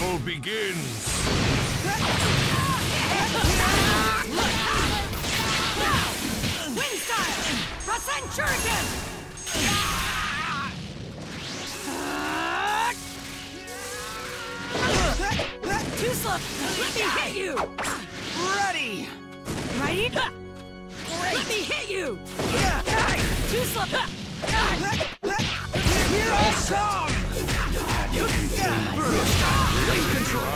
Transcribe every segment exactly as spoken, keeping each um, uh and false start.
Battle begins! Wind style! Rasen Shuriken! Too slow! Let me hit you! Ready! Ready? Great! Let me hit you! Too slow! Here I come! Burst! Blade control!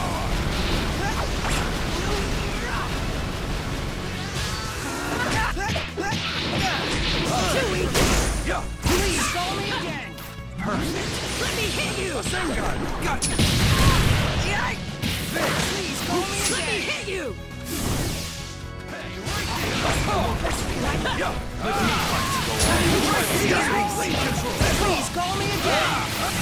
Too weak! Please call me again! Perfect! Let me hit you! Sengun! Got you! There! Please call me Let me again! hit you! Blade control! Please call me again!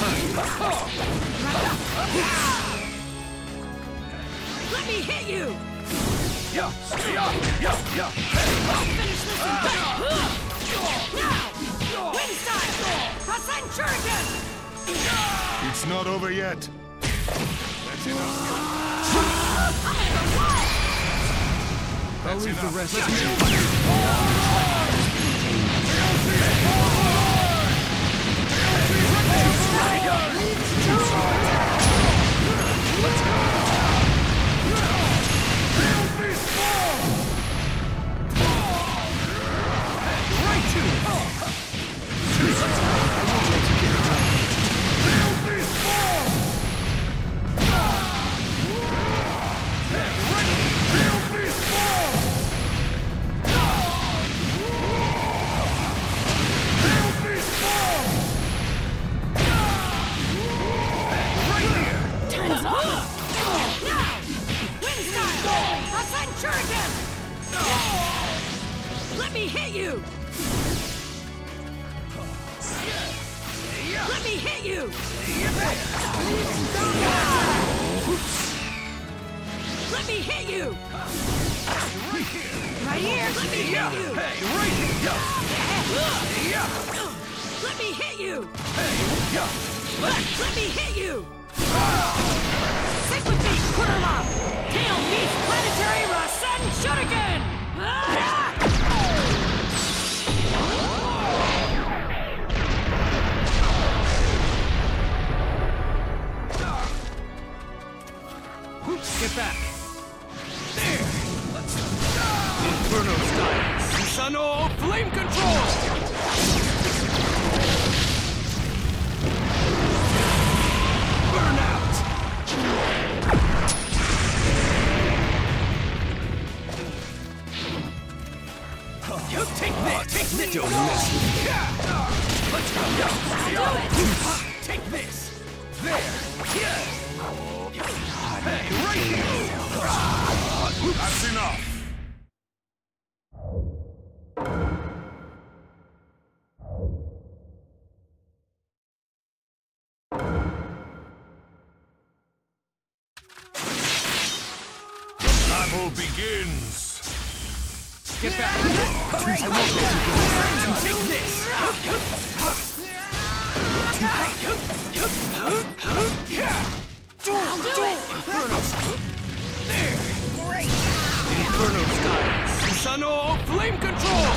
Let me hit you! Yeah! Yeah! Yeah! Yeah! I'll finish this in Now! Wind style! Rasen Shuriken! It's not over yet! That's enough! I'll leave the rest to you. Let's go! Right to it! Let me hit you! Let me hit you! Let me hit you! Right here! Let me hit you! Hey, right here! Let me hit you! Hey, yeah! Let, let me hit you! Stick with me, Kurama! Tail beats planetary Rasen Shuriken! Get back! There! Let's go! Inferno style! Susano flame control! Burn out! You take this! Take this! Don't mess with me! Let's go! Do it! Take this! There! Hey, right here! That's enough! The battle begins! Get back! I won't let you go! Take this! I'll do it! Inferno style! There! Great! Inferno style! Susano flame control!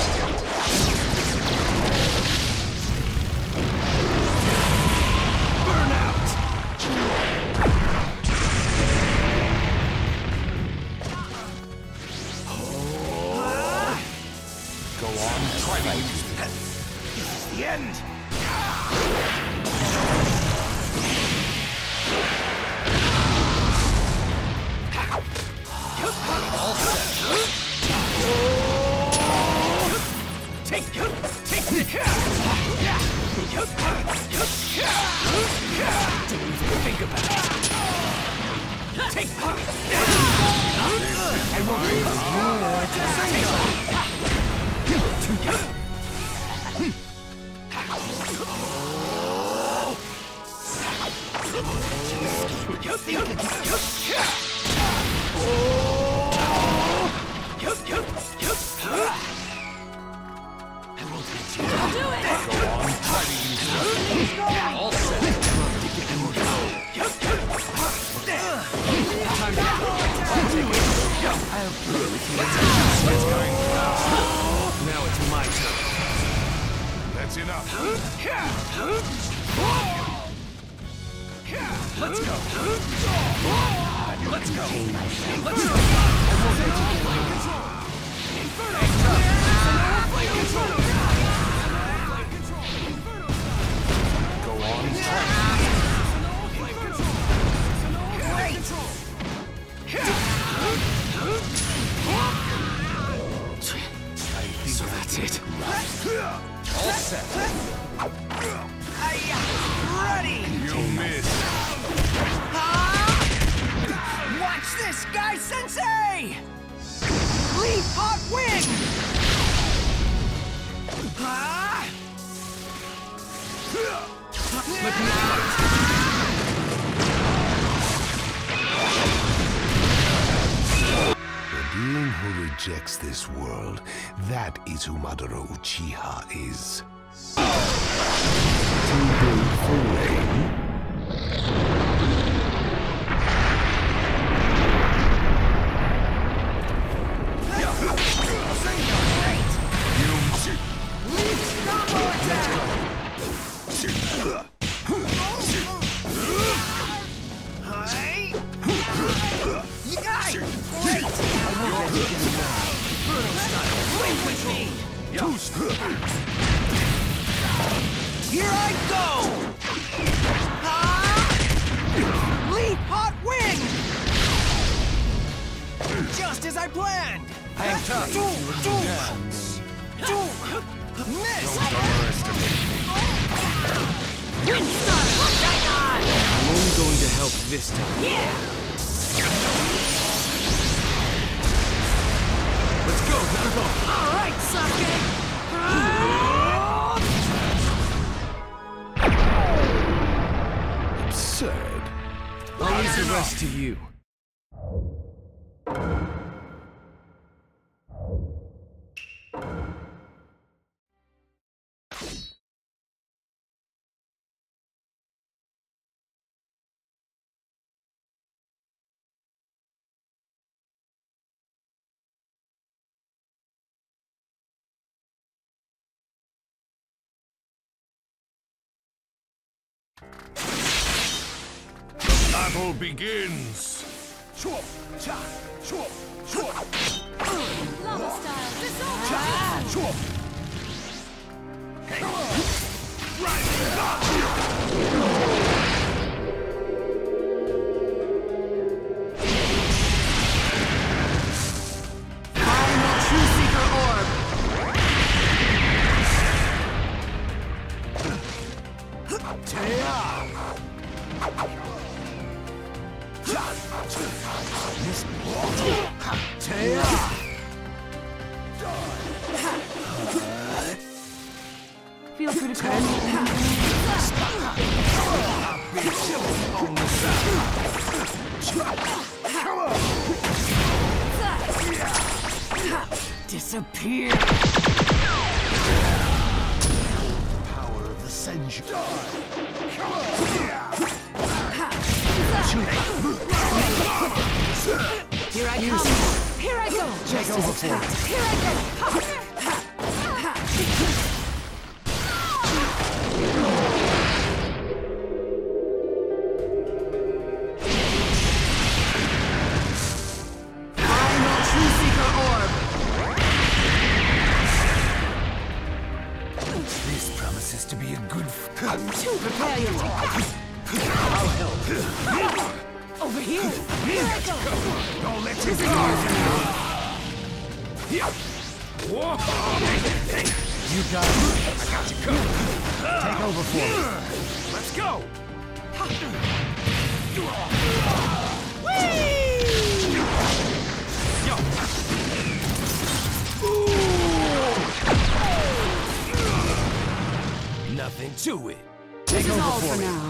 Burn out! Go on, try me! This is the end! All set. Take, take the Don't even think about it. Take, I won't leave you. I'll do it! Go on, try to use it! All set. To get more. It's going. Now it's my turn. That's enough. Let's go. Let's go. Let's go. Go on, try So that's it. All set. Ready! You missed. Watch this, guy sensei! Leap hot wing! Ah! Let me fight. The being who rejects this world, that is who Madara Uchiha is. Too big for rain? Here I go! Ah! Leap hot wing! Just as I planned! Hang tight. Do, do, do, miss! Don't underestimate me. I'm only going to help this time. Yeah! Let's go, Naruto. All right, Sasuke! Absurd. I'll leave the rest to you. Battle begins. Lava style, dissolve! Final True Seeker Orb! Feel free to call me. Disappear! Power of the Senju. Here I come. Here I go. Take over for me. Here I go. Final True Seeker Orb! This promises to be a good f- Prepare your take. I'll help. Over here. Here I go. Don't let you go. You got it. I got you covered. Take over for me. Let's go. Yo. Nothing to it. Take This is over all for for me. now.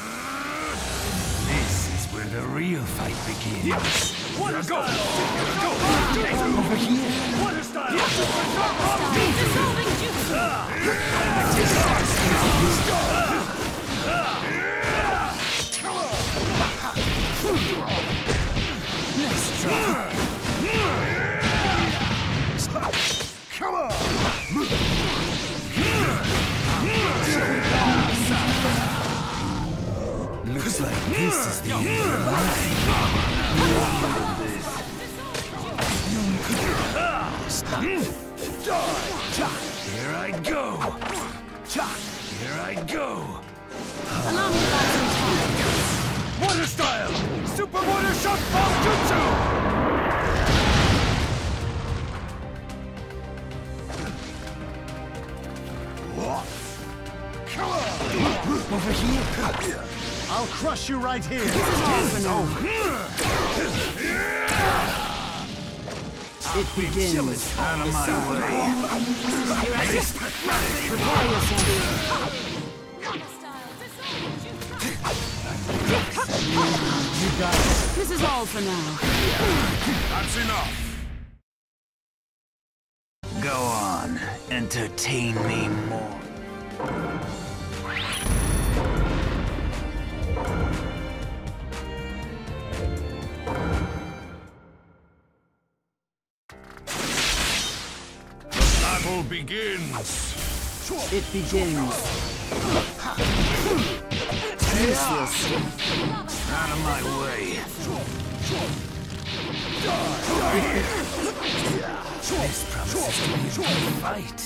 This is where the real fight begins. Water go. Over here. Water style. Dissolving jutsu. Nice try. Here I go. Here I go. Allow me to buy some time. Water style! Super water shock ball jutsu! Over here. I'll crush you right here. This is all for now. It begins. Out of my way. You ready? Prepare yourself. You got it. This is all for now. That's enough. Go on, entertain me more. The battle begins. It begins. Useless. Out of my way. This promises to be a good fight.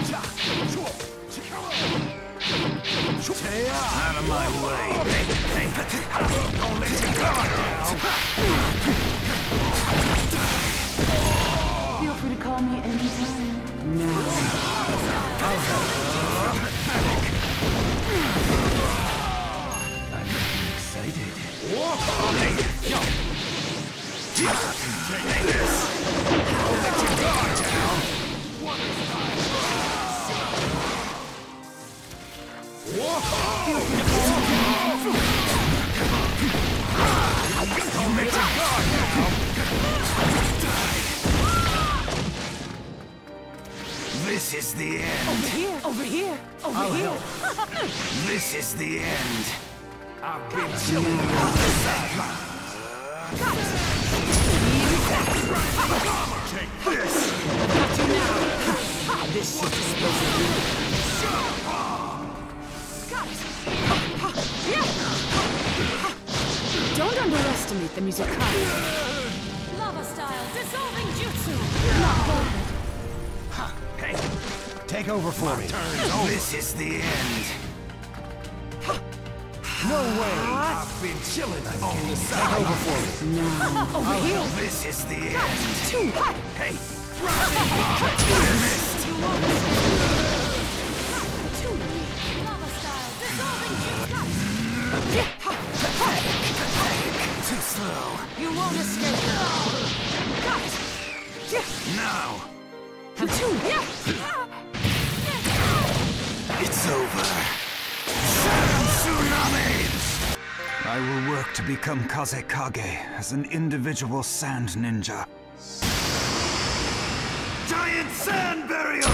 Out of my way. Don't let your guard down. Feel free to call me anytime. No. I'm excited. Take this. Don't let your guard down. Don't let your guard down. This is the end. Over here, over here, over I'll here. help. This is the end. I've been chilling on the side. Take this. Got you now. This shit is supposed to be. Got it. Yeah. Don't underestimate the Mizukari. Lava style, dissolving jutsu. Not bad. Hey, Take over for me. this is the end. No way. I've been chilling on the Take side. over for me. Over here. This is the end. Too hot. Hey, Lava style, dissolving jutsu. too slow. You won't escape. Got it. Now, Two. Yeah. it's over. Sand tsunami! I will work to become Kazekage as an individual sand ninja. Giant sand burial!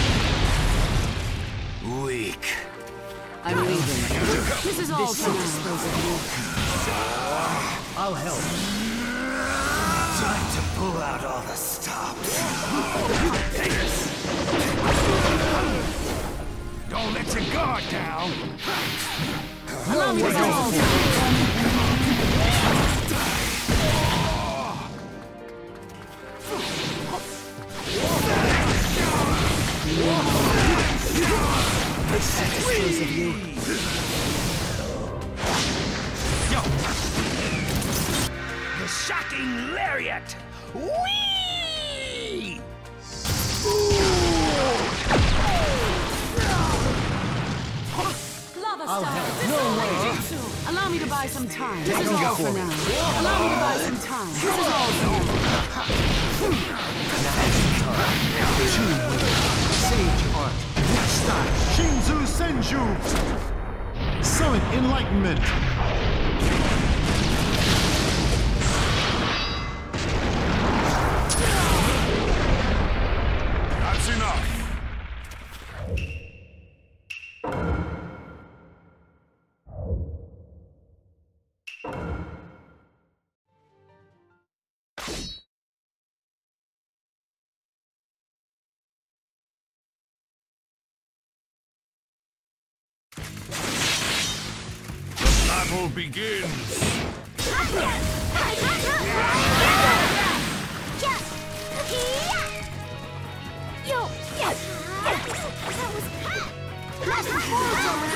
Weak. I'm leaving. This is all This for shit is now. supposed to be. I'll help. Time to pull out all the stops. Don't let your guard down. Allow me to dissolve. This shit is supposed to be. The shocking lariat. Whee! Lava I'll style, help. dissolving jutsu. Allow me to buy some time. This is over all for for me. now. Allow me to buy some time. This is all for now. Sage art. Next style. Shinzu Senju. Summon enlightenment. That's enough. The battle begins. Yo, yes, yes, that was Master Boruto was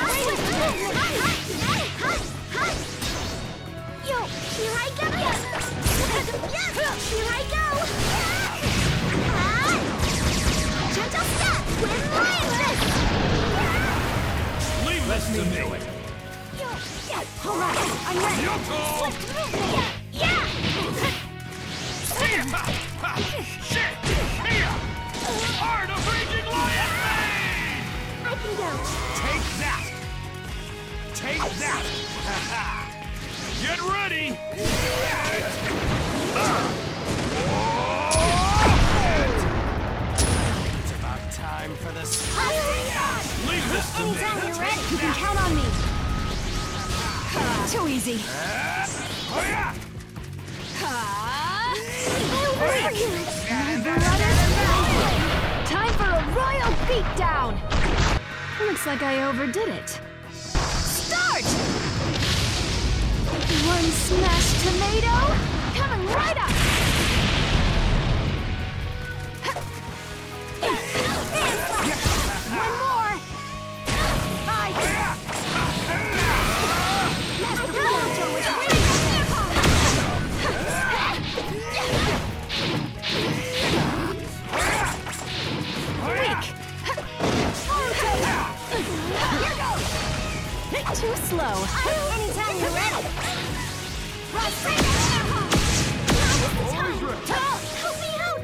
Yo, here I go! Here I go! Gentle step with Lioness! Leave this to me. Yo, yes, alright, I'm ready! Yoko! Swift movement! Yeah! Shit! Here! Art of Raging Lion Mane! I can go! Take that! Take that! Get ready! It's about time for this. Leave this to me! Anytime you're ready, you can count on me! Too easy. Oh yeah! Time for a royal beatdown! Looks like I overdid it. Start! One smashed tomato, coming right up! One more! I... Master Boruto is waiting for Too slow. Anytime you're ready. Help me out!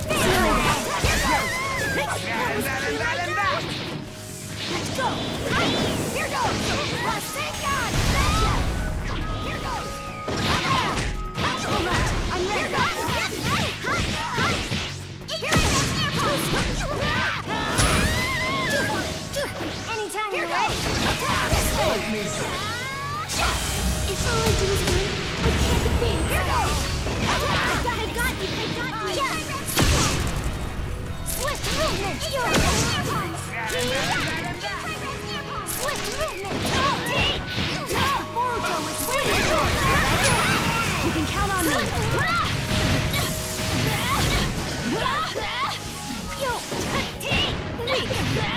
Let's go! Here goes! Rasengan! Here goes! Alright, I'm ready! Anytime you're ready! If all I do is win, I can't defeat. Here goes! I've got it, got you, I got you! Yeah! Swift movement! Swift movement! Boruto is waiting! You can count on me! Yo! Weak!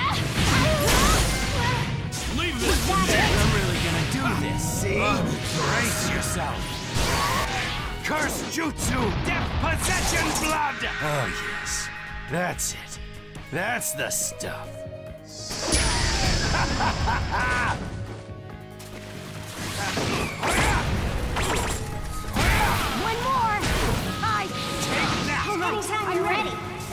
Leave this to me! I'm really gonna do this, see? Brace yourself! Curse Jutsu! Death Possession Blood! Oh, yes. That's it. That's the stuff. One more! I... Take that! Anytime you're ready!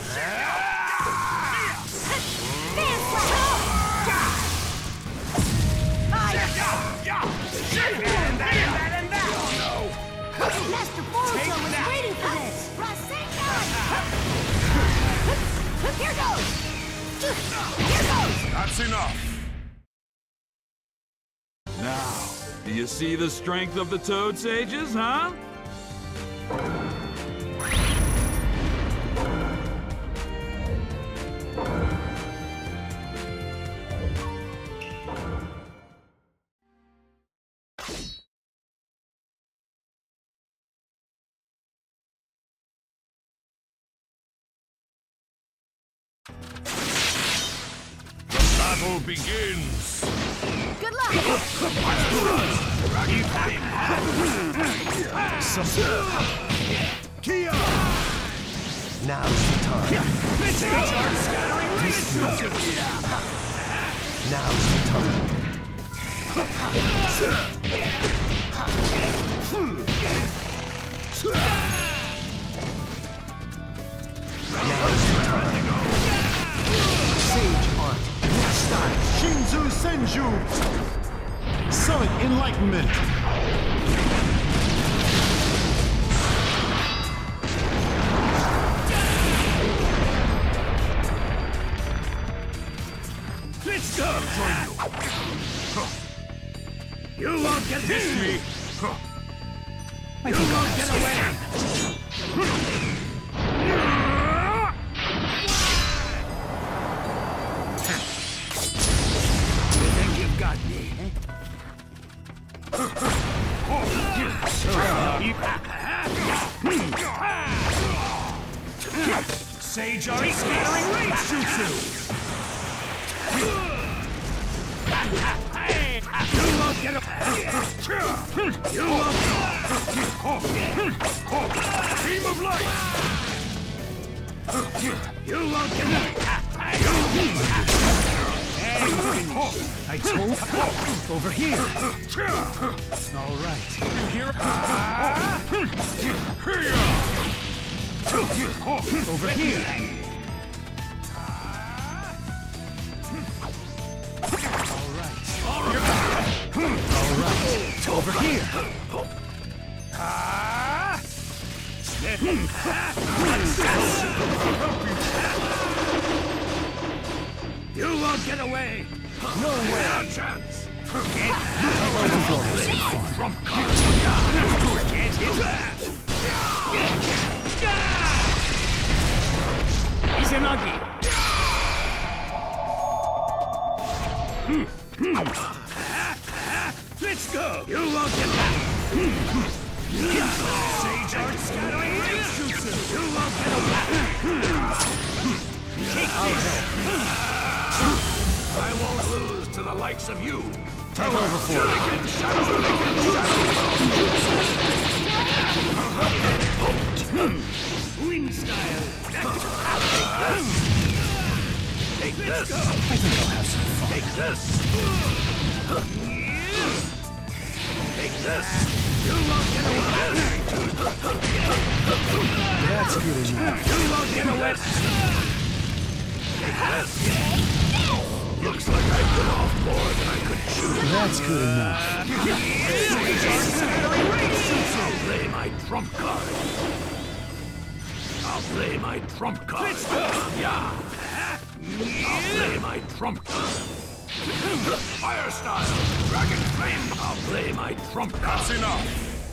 Master Boruto was waiting for this! Rasengan! Here goes! Here goes! That's enough! Now, do you see the strength of the Toad Sages, huh? The battle begins! Good luck! Kia! Now's the time. Now's the time. Now's the time. Sage art. Style. Shinzu Senju. Summon enlightenment. Let's go! You won't get this me! You won't get away! You think you've got me? Scattering range jutsu! You won't get a... You won't... Beam of light! You won't get a... I told over here. All right. Here. Over here. All right. All right. Over here. You won't get away. No way. No chance. Trump card. Can't hit that. Izanagi. Let's go. You won't get that. Sage Art Scattering Range Jutsu. You won't get away. Take this. I won't lose to the likes of you. Take over for it. Wind style. Take this. I think I'll have some fun. Take this. Take this. You won't get away. That's good enough. You won't get away. Take this. Looks like I bit off more than I could chew. That's good enough. I'll play my trump card. I'll play my trump card. Yeah. I'll play my trump card. Fire style. Dragon flame. I'll play my trump card. That's enough.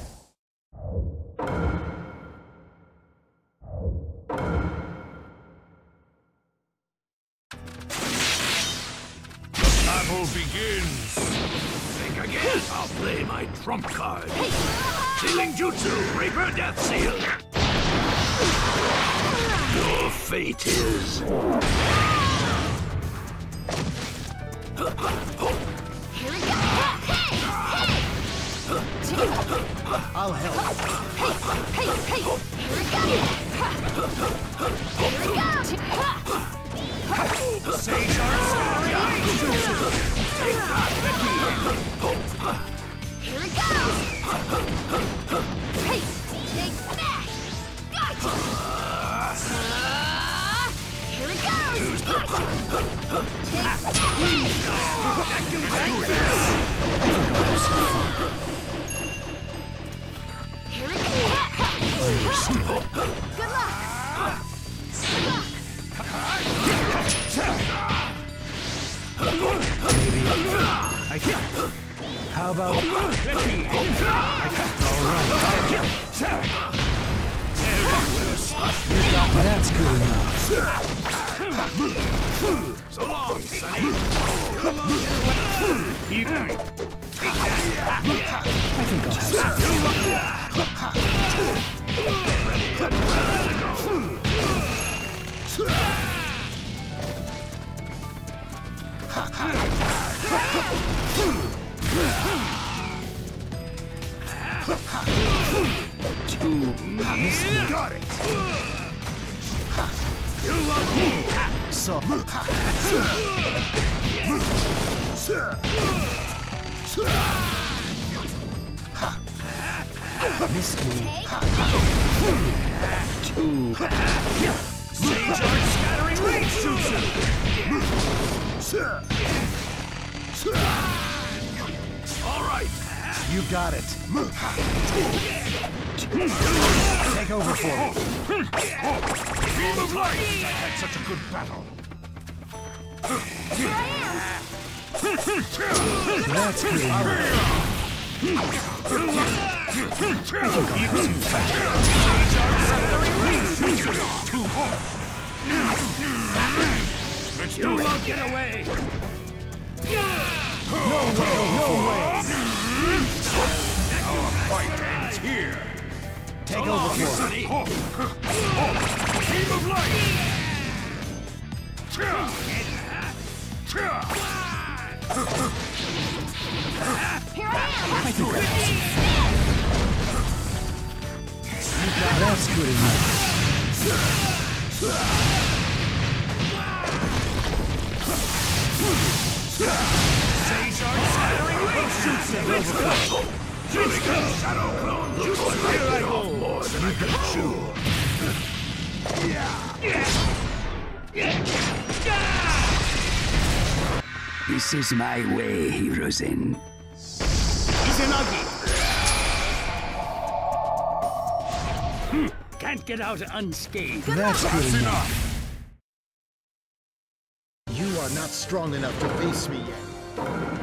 Battle begins. Think again. I'll play my trump card. Sealing Jutsu, Reaper Death Seal. Your fate is... Here we go! I'll help. Hey! Hey! Hey! Here we go! Here we go! Sage Art Scattering Range Jutsu. Take that. Here we go! Hey! Take that! Gotcha! Uh, here we go! Gotcha! Take that! Here we go! Good luck! Good luck! I can. How about? All right. That's good enough. So long, Sonny. You I think I'll have got it. You love me. So. Missed me. Two. Sage Art Scattering Range Jutsu. All right. You got it. Take over for me. Beam of light. I had such a good battle. Here I am! That's good enough. Let's do it. You won't get away. No way, no way. Our fight ends here. Take over for me. Beam of light. Here I am! I think that That's good enough. Sage Art Scattering Ray shoots him over. Shadow Clone looks like I bit off more than I can chew. This is my way, Hirozen. Izanagi! Hmm. Can't get out unscathed. That's good enough. You are not strong enough to face me yet.